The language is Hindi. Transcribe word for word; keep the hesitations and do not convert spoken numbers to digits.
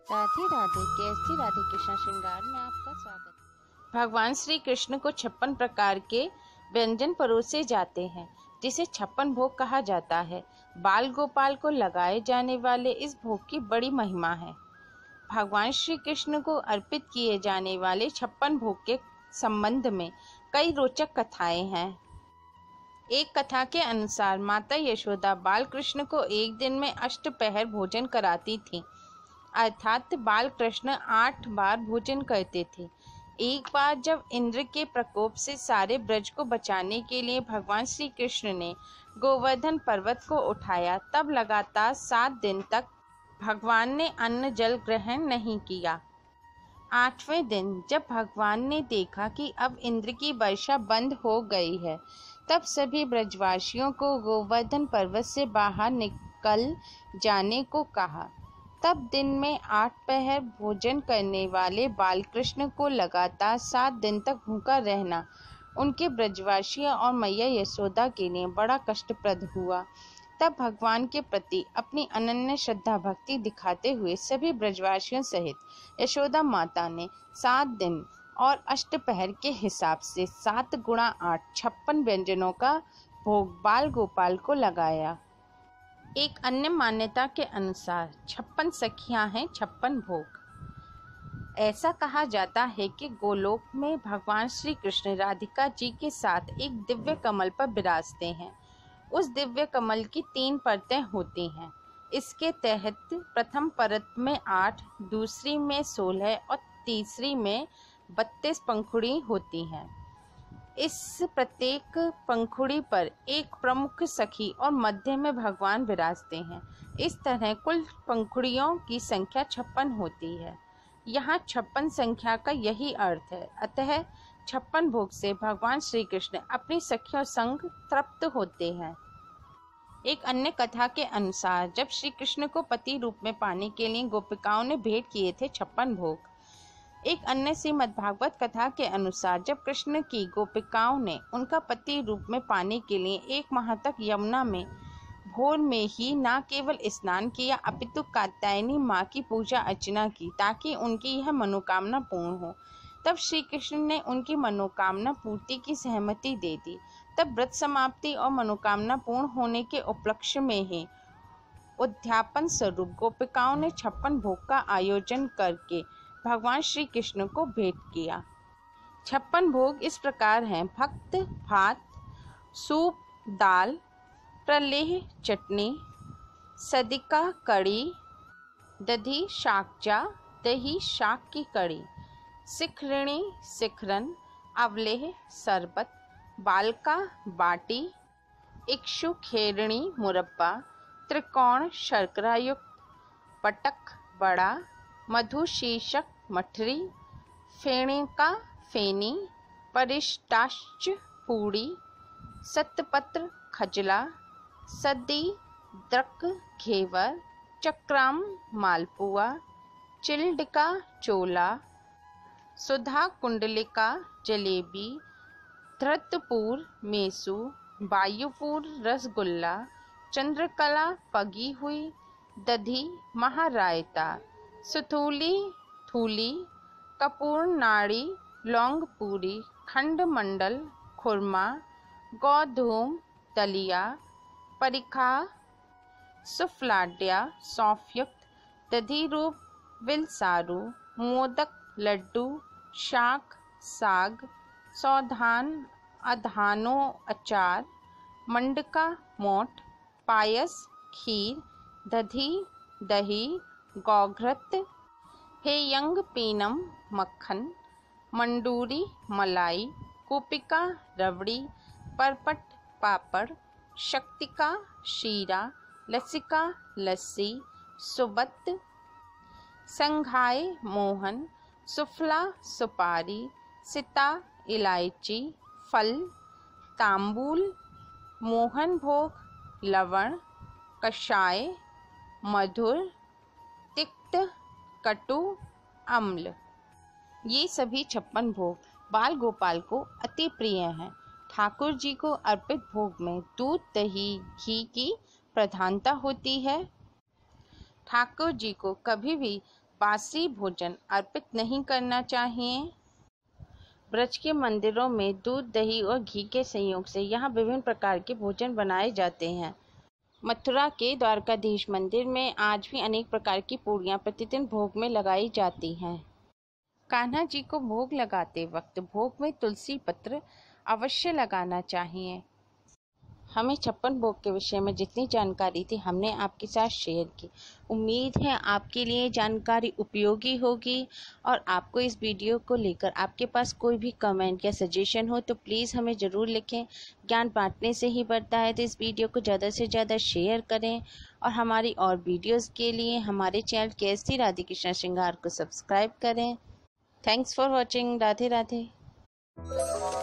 राधे राधे। कैसी राधे कृष्ण श्रृंगार में आपका स्वागत। भगवान श्री कृष्ण को छप्पन प्रकार के व्यंजन परोसे जाते हैं, जिसे छप्पन भोग कहा जाता है। बाल गोपाल को लगाए जाने वाले इस भोग की बड़ी महिमा है। भगवान श्री कृष्ण को अर्पित किए जाने वाले छप्पन भोग के संबंध में कई रोचक कथाएं हैं। एक कथा के अनुसार माता यशोदा बाल कृष्ण को एक दिन में अष्टपहर भोजन कराती थी, अर्थात बाल कृष्ण आठ बार भोजन करते थे। एक बार जब इंद्र के प्रकोप से सारे ब्रज को बचाने के लिए भगवान श्री कृष्ण ने गोवर्धन पर्वत को उठाया, तब लगातार सात दिन तक भगवान ने अन्न जल ग्रहण नहीं किया। आठवें दिन जब भगवान ने देखा कि अब इंद्र की वर्षा बंद हो गई है, तब सभी ब्रजवासियों को गोवर्धन पर्वत से बाहर निकल जाने को कहा। तब दिन में आठ पहर भोजन करने वाले बालकृष्ण को लगातार सात दिन तक भूखा रहना उनके ब्रजवासियों और मैया यशोदा के लिए बड़ा कष्टप्रद हुआ। तब भगवान के प्रति अपनी अनन्य श्रद्धा भक्ति दिखाते हुए सभी ब्रजवासियों सहित यशोदा माता ने सात दिन और अष्टपहर के हिसाब से सात गुणा आठ छप्पन व्यंजनों का भोग बाल गोपाल को लगाया। एक अन्य मान्यता के अनुसार छप्पन सखियां हैं छप्पन भोग। ऐसा कहा जाता है कि गोलोक में भगवान श्री कृष्ण राधिका जी के साथ एक दिव्य कमल पर विराजते हैं। उस दिव्य कमल की तीन परतें होती हैं। इसके तहत प्रथम परत में आठ, दूसरी में सोलह और तीसरी में बत्तीस पंखुड़ी होती हैं। इस प्रत्येक पंखुड़ी पर एक प्रमुख सखी और मध्य में भगवान विराजते हैं। इस तरह कुल पंखुड़ियों की संख्या छप्पन होती है। यहाँ छप्पन संख्या का यही अर्थ है। अतः छप्पन भोग से भगवान श्री कृष्ण अपनी सखियों संग तृप्त होते हैं। एक अन्य कथा के अनुसार जब श्री कृष्ण को पति रूप में पाने के लिए गोपिकाओं ने भेंट किए थे छप्पन भोग। एक अन्य श्रीमद्भागवत कथा के अनुसार जब कृष्ण की गोपिकाओं ने उनका पति रूप में पाने के लिए एक माह तक यमुना में भोर में ही न केवल स्नान किया, अपितु कात्यायनी माँ की पूजा अर्चना की, ताकि उनकी यह मनोकामना पूर्ण हो। तब श्री कृष्ण ने उनकी मनोकामना पूर्ति की सहमति दे दी। तब व्रत समाप्ति और मनोकामना पूर्ण होने के उपलक्ष्य में ही उद्यापन स्वरूप गोपिकाओं ने छप्पन भोग का आयोजन करके भगवान श्री कृष्ण को भेंट किया। छप्पन भोग इस प्रकार हैं: भक्त भात, सूप दाल, प्रलेह चटनी, सदिका कड़ी, दधी शाकजा दही शाक की कड़ी, सिखरणी सिखरन, अवलेह शरबत, बालका बाटी, इक्षु खेरणी मुरब्बा, त्रिकोण शर्करा युक्त, पटक बड़ा, मधुशीशक मठरी, फेणिका फेनी, परिष्टाश्च पूड़ी, सतपत्र खजला, सदी द्रक घेवर, चक्राम मालपुआ, चिल्डिका चोला, सुधा कुंडलिका जलेबी, धृतपुर मेसू, वायुपुर रसगुल्ला, चंद्रकला पगी हुई, दधी महारायता, सुथूली थूली, कपूर नाड़ी लौंग पूरी, खंड मंडल खुरमा, गौधूम दलिया, परिखा सुफलाड्या सौंफयुक्त, दधी रूप विलसारू, मोदक लड्डू, शाक साग, सौधान अधानो अचार, मंडका मोठ, पायस खीर, दधी दही, गौघृत, हेयंग पीनम मक्खन, मंडूरी मलाई, कुपिका रबड़ी, परपट पापड़, शक्तिका शीरा, लसिका लस्सी, सुबत संघाय मोहन, सुफला सुपारी, सिता इलायची, फल, तांबूल, मोहन भोग, लवण, कषाय, मधुर, तिक्त, कटु, अम्ल। ये सभी छप्पन भोग बाल गोपाल को अति प्रिय हैं। ठाकुर जी को अर्पित भोग में दूध दही घी की प्रधानता होती है। ठाकुर जी को कभी भी बासी भोजन अर्पित नहीं करना चाहिए। ब्रज के मंदिरों में दूध, दही और घी के संयोग से यहाँ विभिन्न प्रकार के भोजन बनाए जाते हैं। मथुरा के द्वारकाधीश मंदिर में आज भी अनेक प्रकार की पूड़ियाँ प्रतिदिन भोग में लगाई जाती हैं। कान्हा जी को भोग लगाते वक्त भोग में तुलसी पत्र अवश्य लगाना चाहिए। हमें छप्पन भोग के विषय में जितनी जानकारी थी हमने आपके साथ शेयर की। उम्मीद है आपके लिए जानकारी उपयोगी होगी और आपको इस वीडियो को लेकर आपके पास कोई भी कमेंट या सजेशन हो तो प्लीज़ हमें ज़रूर लिखें। ज्ञान बांटने से ही बढ़ता है, तो इस वीडियो को ज़्यादा से ज़्यादा शेयर करें और हमारी और वीडियोज़ के लिए हमारे चैनल के एस टी राधे कृष्ण श्रृंगार को सब्सक्राइब करें। Thanks for watching. Radhe Radhe.